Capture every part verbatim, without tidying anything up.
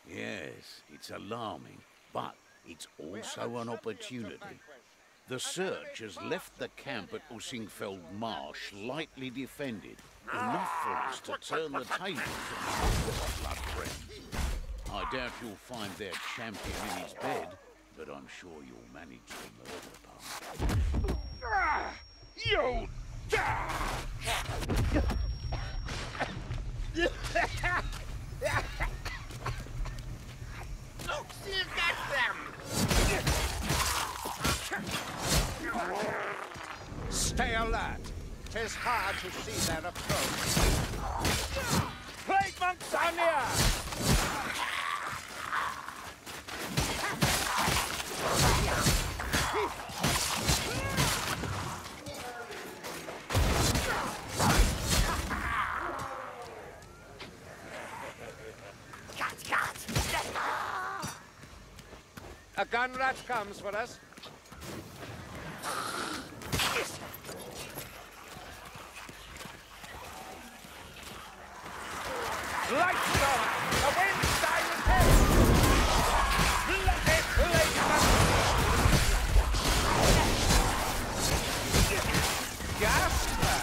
Yes, it's alarming, but it's also an opportunity. The Search has left the camp at Ussingfeld Marsh lightly defended, enough for us to turn the tables on our blood friends. I doubt you'll find their champion in his bed, but I'm sure you'll manage the murder part. You Look, she's got them! Stay alert. 'Tis hard to see their approach. Plague monks are near! A gun rat comes for us. Lightstorm! The wind siren head! Bloody Plagueman! Gasper!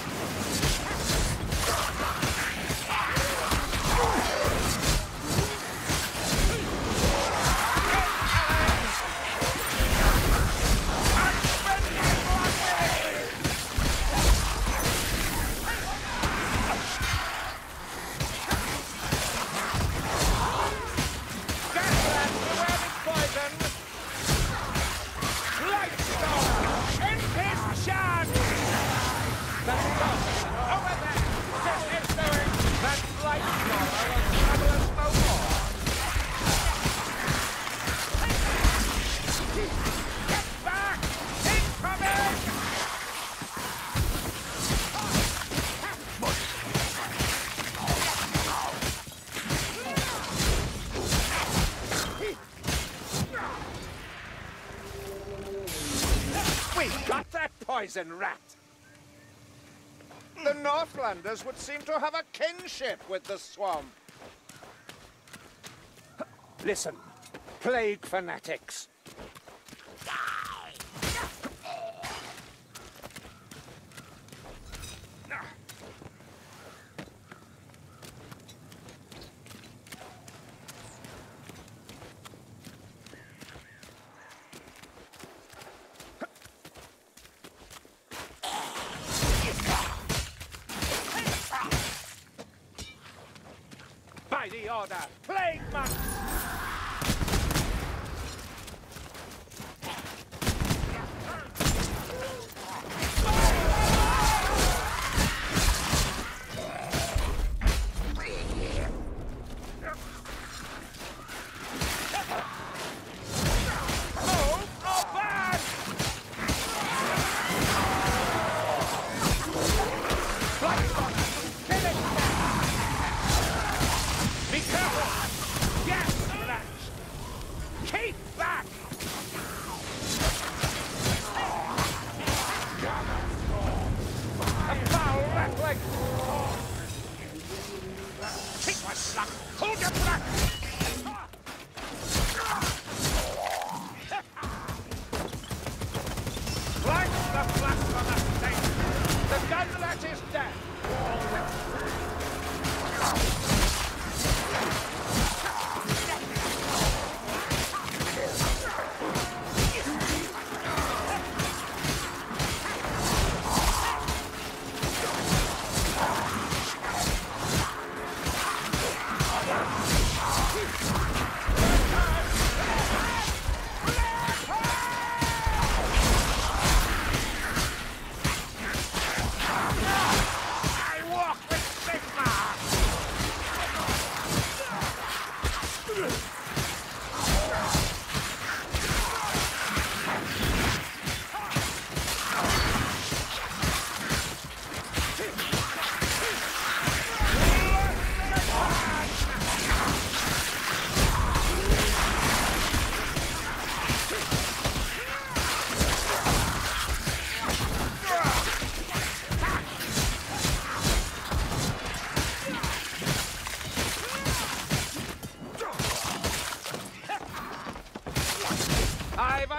Poison rat! The Northlanders would seem to have a kinship with the swamp. Listen, plague fanatics. By the order, plague monks!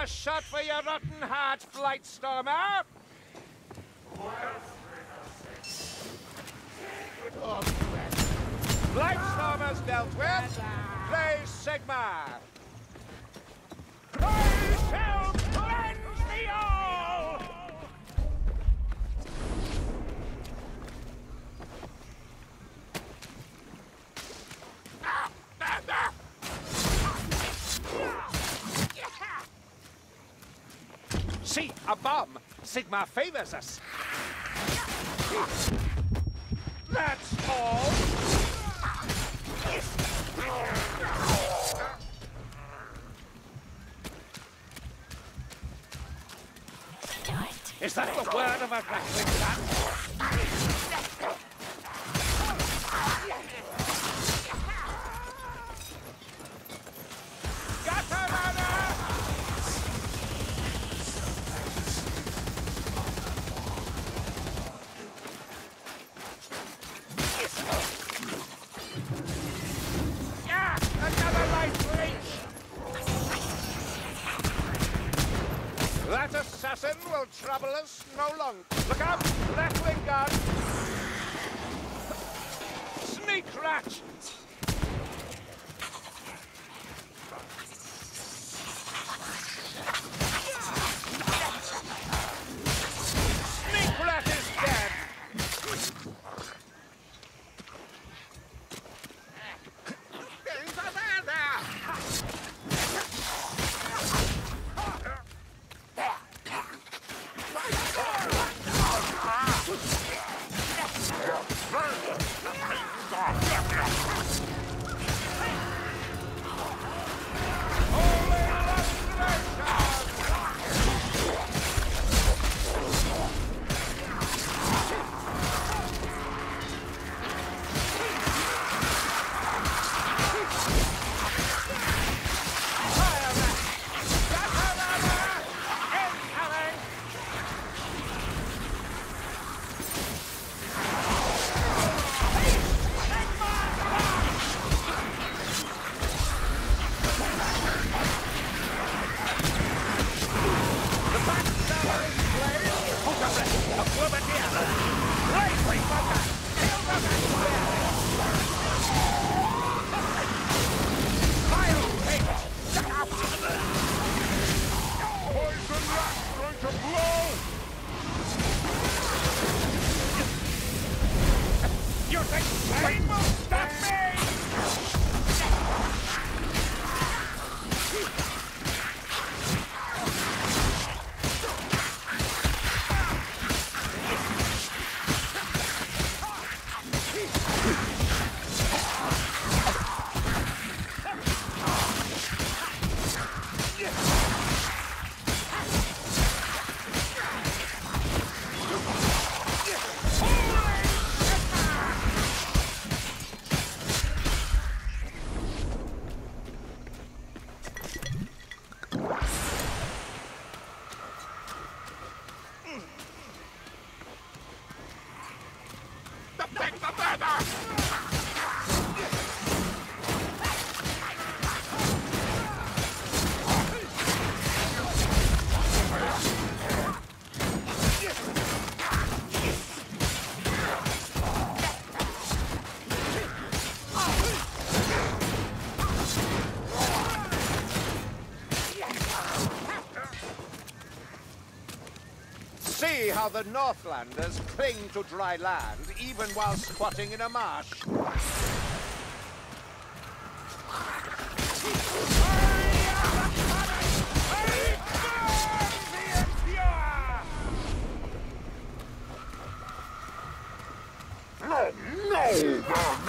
shot for your rotten heart, Blightstormer! Blightstormer's dealt with. Play Sigmar. I shall cleanse thee all! See, a bomb! Sigmar favors us. That's all! Is that the word of a wrestling match? That assassin will trouble us no longer. Look out! Left wing gun! Sneak rat! Sneak rat is dead! You think Rain will stop me? See how the Northlanders cling to dry land even while squatting in a marsh. No, no!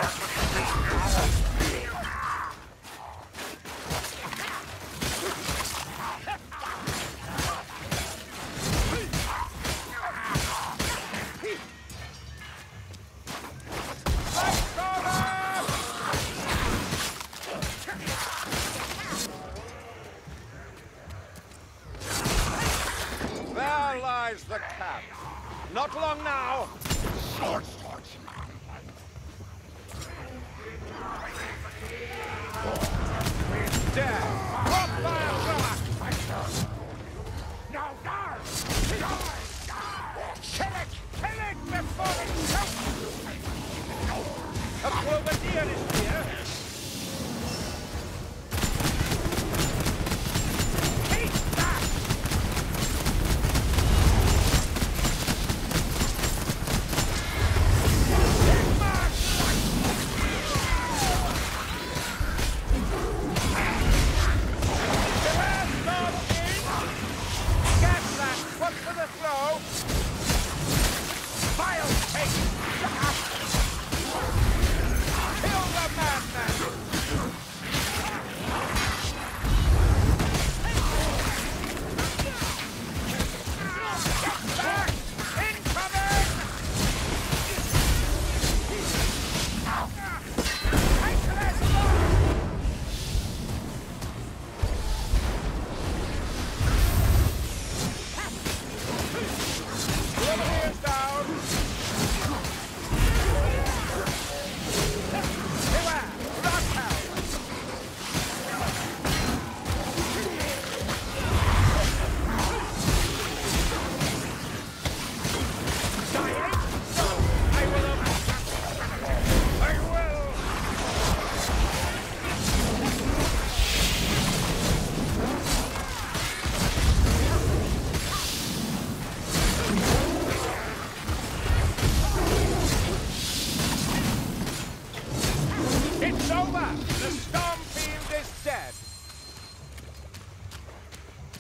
There lies the camp. Not long now. Sword, sword. Dead. Drop fire, brother.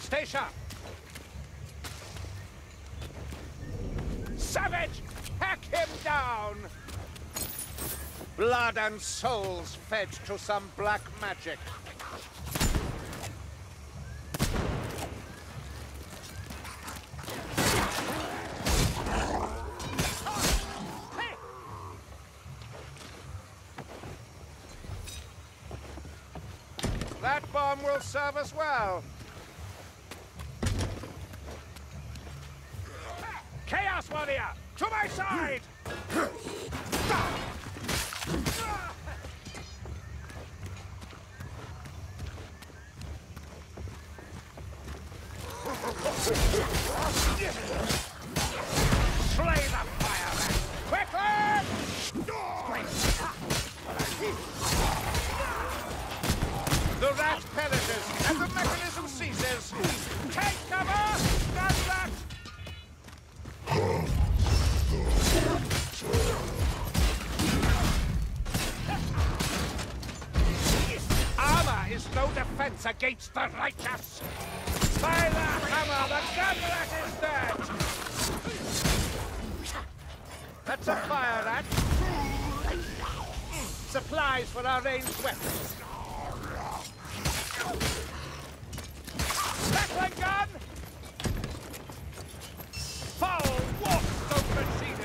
Stay sharp. Savage! Hack him down! Blood and souls fed to some black magic. That bomb will serve us well. Chaos Warrior, to my side! Slay the fire rat! Quickly! The rat perishes and the mechanism ceases. Take cover! Stand back! Armor is no defense against the righteous. By the hammer, the gun rat is dead! That's a fire rat. Supplies for our ranged weapons. Battling gun! Foul walks of machinery!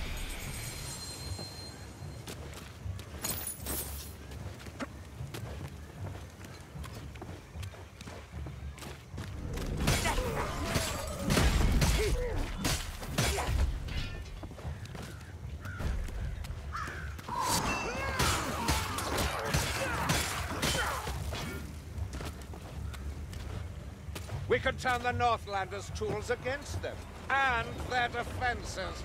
We could turn the Northlanders' tools against them, and their defenses.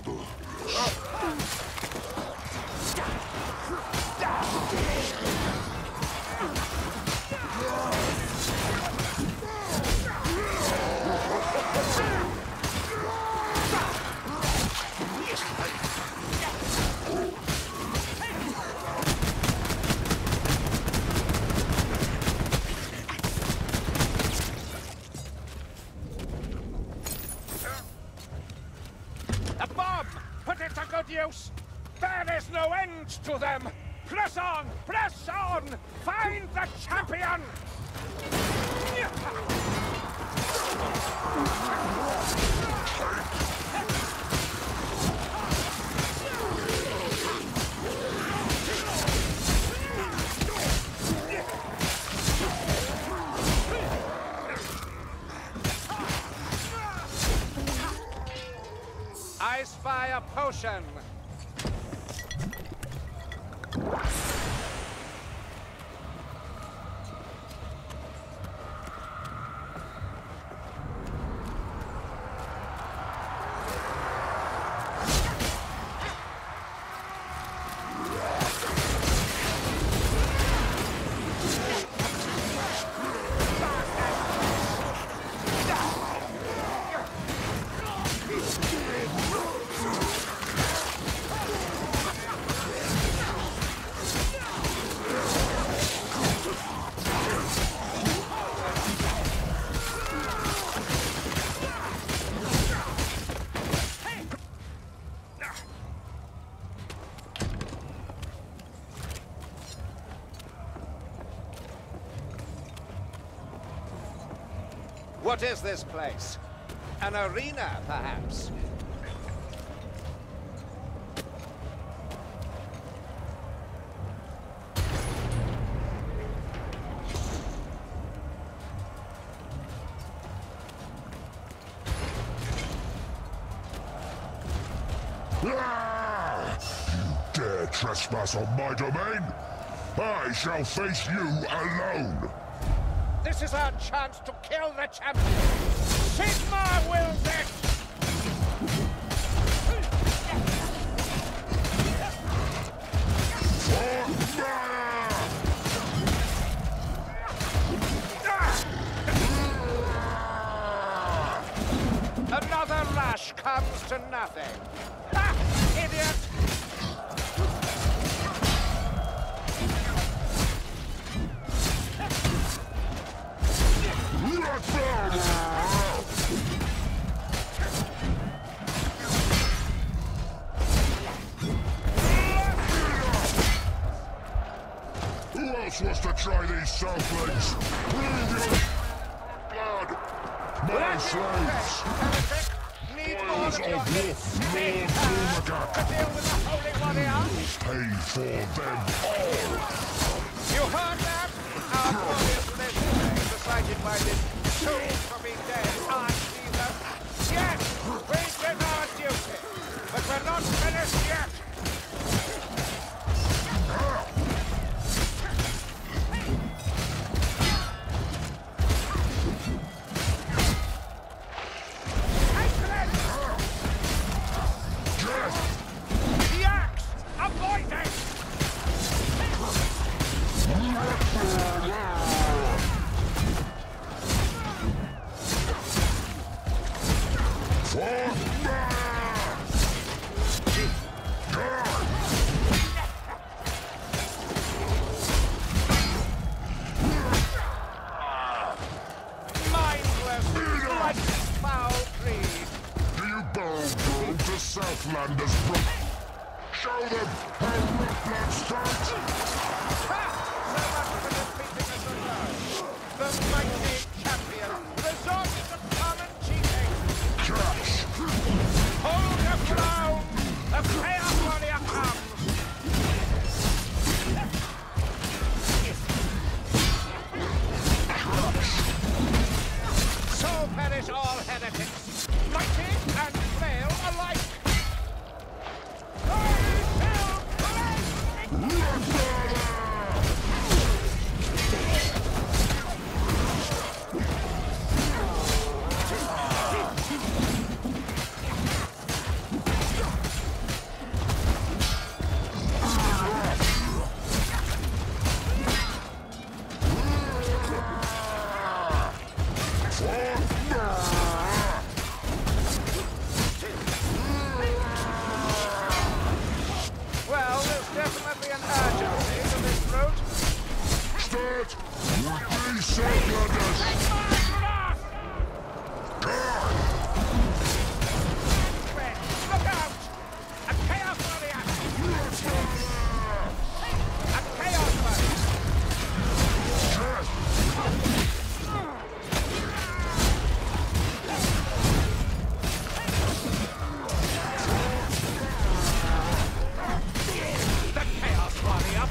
A bomb! Put it to good use! There is no end to them! Press on! Press on! Find the champion! Ice fire potion! What is this place? An arena, perhaps? Ah! You dare trespass on my domain? I shall face you alone! This is our chance to kill the champion! Sigmar wills it! Another rush comes to nothing! Ha! Idiot! Who else wants to try these southlands? Breathe your blood! My slaves! Need Boys all of of your Wolf, hits Lord to Bulmagak! deal with the Holy Warrior! Pay for them all! You heard that? Our glorious legendary decided by this soon-to-be-dead Archcaesar. Yes, we did our duty, but we're not finished yet. The axe! Avoid it! Mindless, like foul greed. Do you bow down to Southlanders, bro? Show them how Rocklands starts! Ha! So much for defeating us alone. The mighty champion resorts to common cheating. Cash! Hold your ground! The Chaos Warrior comes! So perish all heretics, mighty and frail alike! I shall break! Well, there's definitely an urgency to this route. Start with these Southlanders! Look out! A chaos warrior! A chaos warrior! The chaos warrior!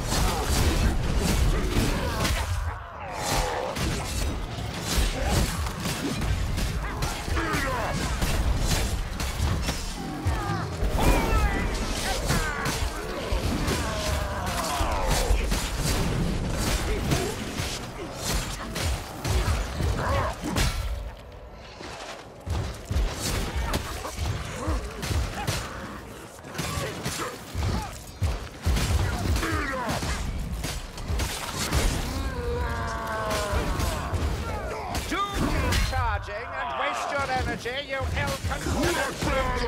And waste your energy, you ill-considered brute!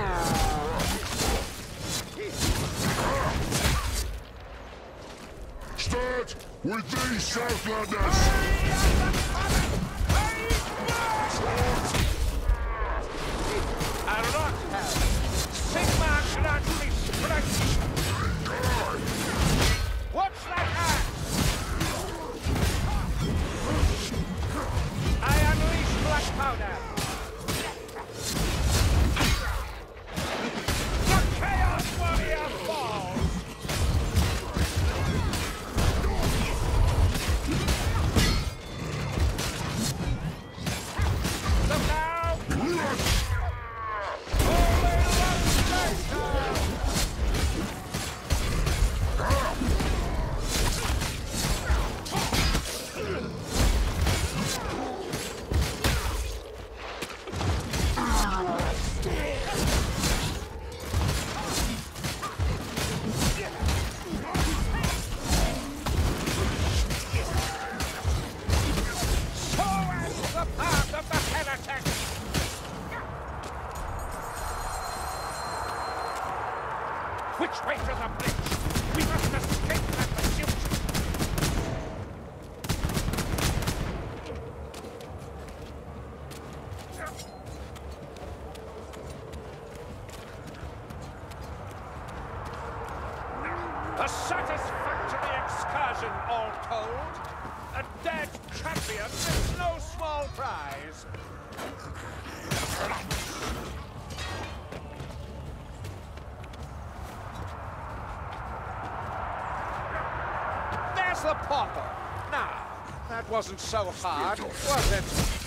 Start with these Southlanders! A rock hell! Sigma grandly strength! What's that axe? I unleash black powder! The Chaos Warrior falls! Look now! Only one later! Which way to the bridge? We must escape that pursuit! A satisfactory excursion, all told. A dead champion is no small prize. There's the portal. Now, that wasn't so hard, was it?